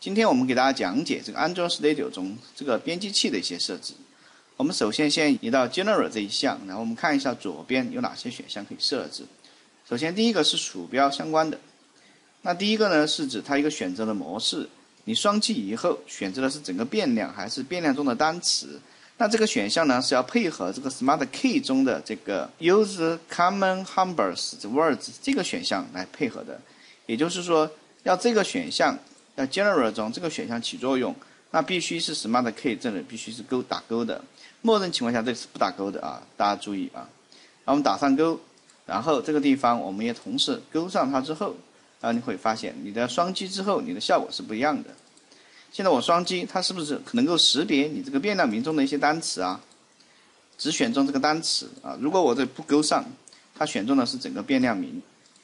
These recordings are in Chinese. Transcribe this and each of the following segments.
今天我们给大家讲解这个 Android Studio 中这个编辑器的一些设置。我们首先先移到 General 这一项，然后我们看一下左边有哪些选项可以设置。首先第一个是鼠标相关的，那第一个呢是指它一个选择的模式，你双击以后选择的是整个变量还是变量中的单词。那这个选项呢是要配合这个 Smart Key 中的这个 Use Common Numbers Words 这个选项来配合的，也就是说要这个选项要 General 中这个选项起作用，那必须是 Smart Key 这里必须是打勾的，默认情况下这里是不打勾的啊，大家注意啊。然后我们打上勾，然后这个地方我们也同时勾上它之后，然后你会发现你的双击之后你的效果是不一样的。现在我双击，它是不是能够识别你这个变量名中的一些单词啊？只选中这个单词啊。如果我这不勾上，它选中的是整个变量名。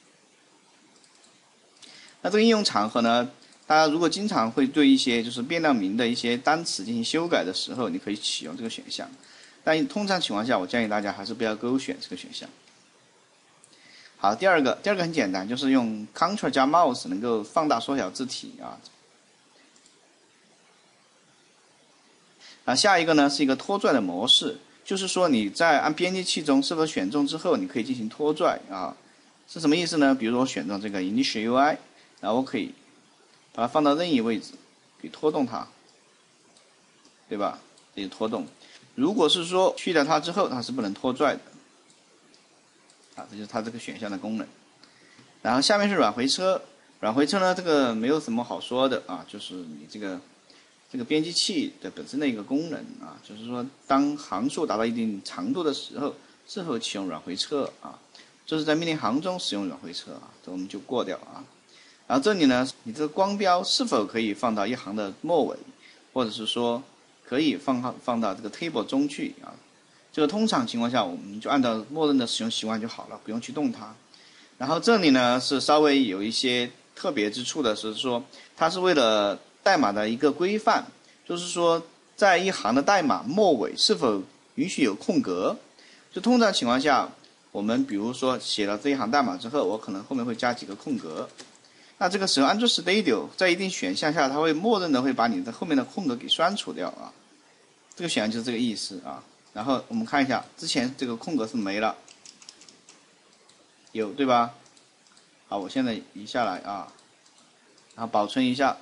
那这个应用场合呢，大家如果经常会对一些就是变量名的一些单词进行修改的时候，你可以启用这个选项。但通常情况下，我建议大家还是不要勾选这个选项。好，第二个很简单，就是用 Ctrl 加 Mouse 能够放大缩小字体啊。下一个呢是一个拖拽的模式，就是说你在按编辑器中是否选中之后，你可以进行拖拽啊，是什么意思呢？比如说我选中这个 Initial UI， 然后我可以把它放到任意位置，可以拖动它，对吧？可以拖动。如果是说去掉它之后，它是不能拖拽的，啊，这就是它这个选项的功能。然后下面是软回车，软回车呢这个没有什么好说的啊，就是你这个编辑器的本身的一个功能啊，就是说当行数达到一定长度的时候，是否启用软回车啊？这是在命令行中使用软回车啊，这我们就过掉啊。然后这里呢，你这个光标是否可以放到一行的末尾，或者是说可以放到这个 table 中去啊？这个通常情况下我们就按照默认的使用习惯就好了，不用去动它。然后这里呢是稍微有一些特别之处的，是说它是为了代码的一个规范，就是说在一行的代码末尾是否允许有空格。就通常情况下，我们比如说写了这一行代码之后，我可能后面会加几个空格。那这个时候 Android Studio 在一定选项下，它会默认的会把你的后面的空格给删除掉啊。这个选项就是这个意思啊。然后我们看一下，之前这个空格是没了，有对吧？好，我现在移下来啊，然后保存一下。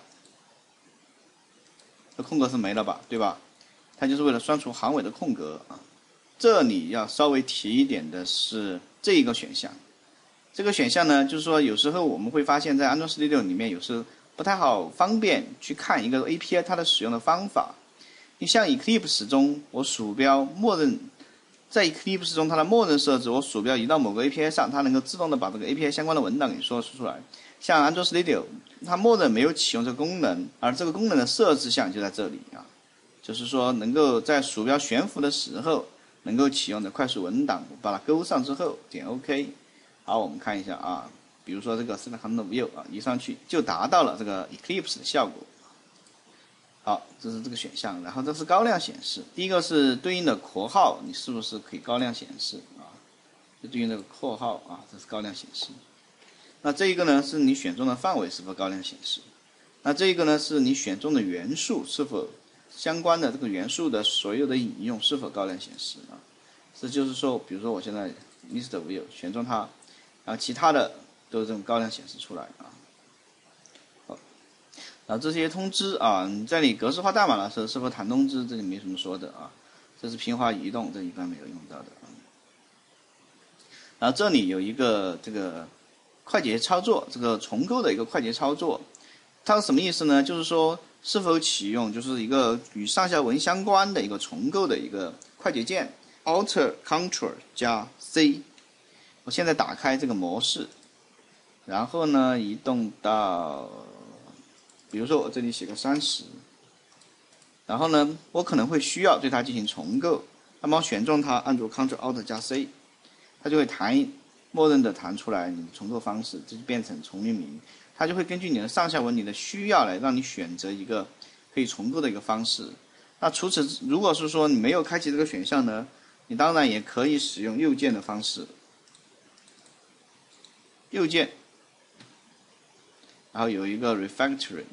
这空格是没了吧，对吧？它就是为了删除行尾的空格啊。这里要稍微提一点的是这一个选项，这个选项呢，就是说有时候我们会发现，在 Android Studio 里面有时候不太好方便去看一个 API 它的使用的方法。你像 Eclipse 中，我鼠标默认在 Eclipse 中它的默认设置，我鼠标移到某个 API 上，它能够自动的把这个 API 相关的文档给说出来。像 Android Studio 它默认没有启用这个功能，而这个功能的设置项就在这里啊，就是说能够在鼠标悬浮的时候能够启用的快速文档，把它勾上之后点 OK。好，我们看一下啊，比如说这个 Select View 啊，移上去就达到了这个 Eclipse 的效果。好，这是这个选项，然后这是高亮显示。第一个是对应的括号，你是不是可以高亮显示啊？就对应这个括号啊，这是高亮显示。那这一个呢，是你选中的范围是否高亮显示？那这一个呢，是你选中的元素是否相关的这个元素的所有的引用是否高亮显示啊？这就是说，比如说我现在 List View 选中它，然后其他的都是这种高亮显示出来啊。好，然后这些通知啊，你在你格式化代码的时候是否弹通知，这里没什么说的啊。这是平滑移动，这一般没有用到的啊。然后这里有一个这个快捷操作，这个重构的一个快捷操作，它是什么意思呢？就是说是否启用就是一个与上下文相关的一个重构的一个快捷键 ，Alt Ctrl 加 C。我现在打开这个模式，然后呢移动到，比如说我这里写个30，然后呢我可能会需要对它进行重构，那么我选中它，按住 Ctrl Alt 加 C， 它就会默认的弹出来你的重构方式，这就变成重命名。它就会根据你的上下文你的需要来让你选择一个可以重构的一个方式。那除此，如果是说你没有开启这个选项呢，你当然也可以使用右键的方式，右键，然后有一个 refactoring，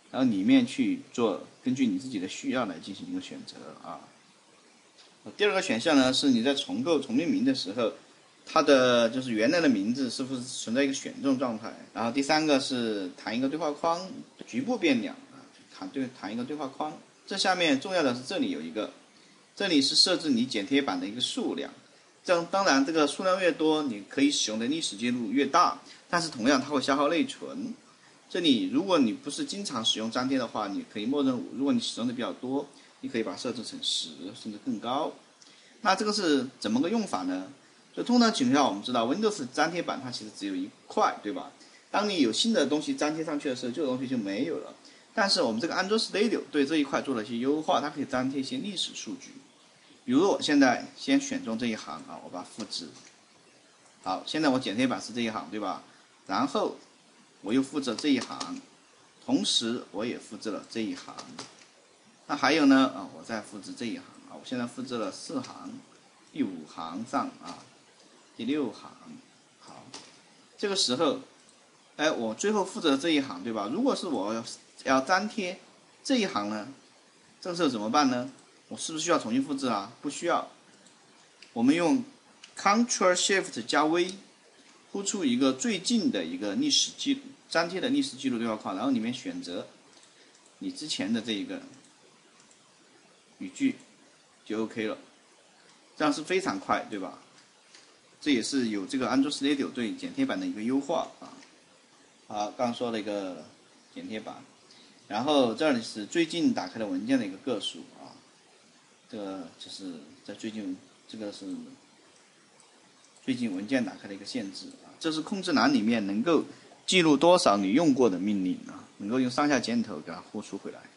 然后里面去做，根据你自己的需要来进行一个选择啊。第二个选项呢，是你在重构、重命名的时候，它的就是原来的名字是不是存在一个选中状态？然后第三个是弹一个对话框，局部变量啊，弹一个对话框。这下面重要的是这里有一个，这里是设置你剪贴板的一个数量。当然这个数量越多，你可以使用的历史记录越大，但是同样它会消耗内存。这里如果你不是经常使用粘贴的话，你可以默认5；如果你使用的比较多，你可以把它设置成10甚至更高。那这个是怎么个用法呢？就通常情况下，我们知道 Windows 粘贴板它其实只有一块，对吧？当你有新的东西粘贴上去的时候，旧的东西就没有了。但是我们这个 Android Studio 对这一块做了一些优化，它可以粘贴一些历史数据。比如我现在先选中这一行啊，我把它复制。好，现在我剪贴板是这一行，对吧？然后我又复制这一行，同时我也复制了这一行。那还有呢啊，我再复制这一行啊，我现在复制了4行，第5行上啊，第6行。好，这个时候，哎，我最后复制了这一行，对吧？如果是我要粘贴这一行呢，这个时候怎么办呢？我是不是需要重新复制啊？不需要，我们用 Ctrl+Shift 加 V， 呼出一个最近的一个历史记粘贴的历史记录对话框，然后里面选择你之前的这一个语句就 OK 了，这样是非常快，对吧？这也是有这个 Android Studio 对剪贴板的一个优化啊。好，刚说了一个剪贴板，然后这里是最近打开的文件的一个个数啊。这个就是在最近，这个是最近文件打开的一个限制啊。这是控制栏里面能够记录多少你用过的命令啊，能够用上下箭头给它呼出回来。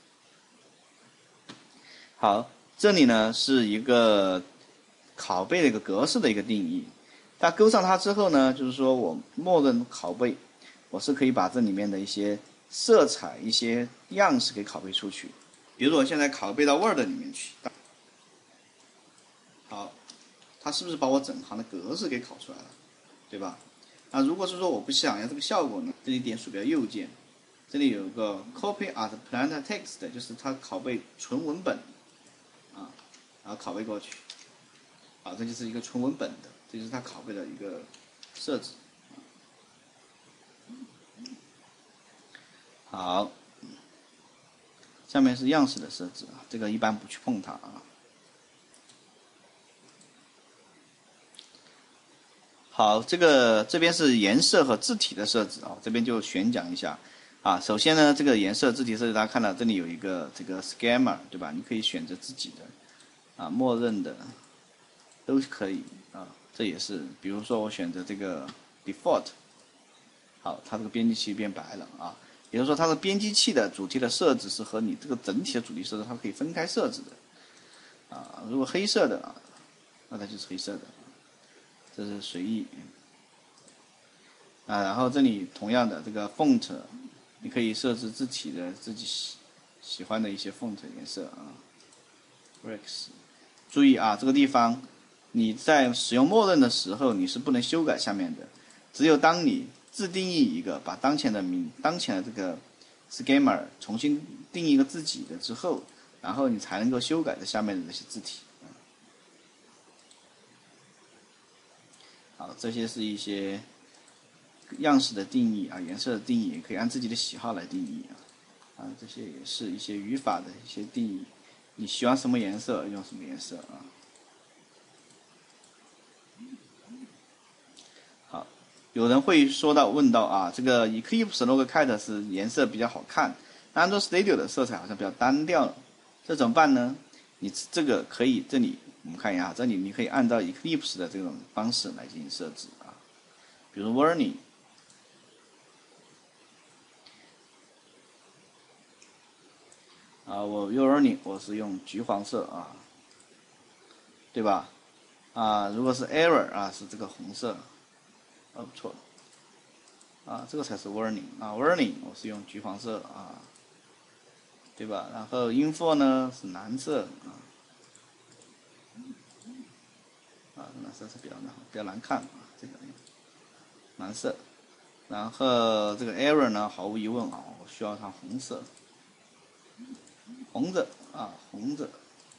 好，这里呢是一个拷贝的一个格式的一个定义。它勾上它之后呢，就是说我默认拷贝，我是可以把这里面的一些色彩、一些样式给拷贝出去。比如说我现在拷贝到 Word 里面去。好，它是不是把我整行的格式给拷出来了，对吧？那如果是说我不想要这个效果呢，这里点鼠标右键，这里有个 Copy as Plain Text， 就是它拷贝纯文本，啊，然后拷贝过去，啊，这就是一个纯文本的，这就是它拷贝的一个设置。好，下面是样式的设置啊，这个一般不去碰它啊。好，这边是颜色和字体的设置啊，这边就选讲一下啊。首先呢，这个颜色字体设置，大家看到这里有一个这个 schema， 对吧？你可以选择自己的啊，默认的都可以啊。这也是，比如说我选择这个 default， 好，它这个编辑器变白了啊。也就是说，它的编辑器的主题的设置是和你这个整体的主题设置，它可以分开设置的啊。如果黑色的啊，那它就是黑色的。这是随意啊，然后这里同样的这个 font， 你可以设置自己喜欢的一些 font 颜色啊。Rex， 注意啊，这个地方你在使用默认的时候你是不能修改下面的，只有当你自定义一个，把当前的这个 schema 重新定义一个自己的之后，然后你才能够修改这下面的这些字体。好，这些是一些样式的定义啊，颜色的定义，也可以按自己的喜好来定义啊。这些也是一些语法的一些定义，你喜欢什么颜色用什么颜色啊。好，有人会问到啊，这个 Eclipse Logcat 是颜色比较好看 ，Android Studio 的色彩好像比较单调，这怎么办呢？你这个可以，这里我们看一下，这里你可以按照 Eclipse 的这种方式来进行设置啊，比如 Warning。啊，我 Warning 我是用橘黄色啊，对吧？啊，如果是 Error 啊，是这个红色，不错，啊，这个才是 Warning 啊 ，Warning 我是用橘黄色啊，对吧？然后 Info 呢是蓝色啊，蓝色是比较难看啊，这个蓝色，然后这个 Error 呢，毫无疑问啊，我需要它红色。 红着啊，红着，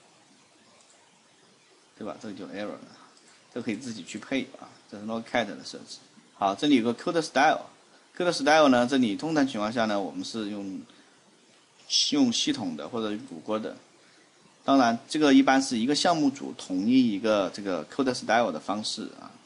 对吧？这个就 error 了，这个可以自己去配啊，这是 Logcat 的设置。好，这里有个 code style，code style 呢，这里通常情况下呢，我们是用系统的或者谷歌的。当然，这个一般是一个项目组统一一个这个 code style 的方式啊。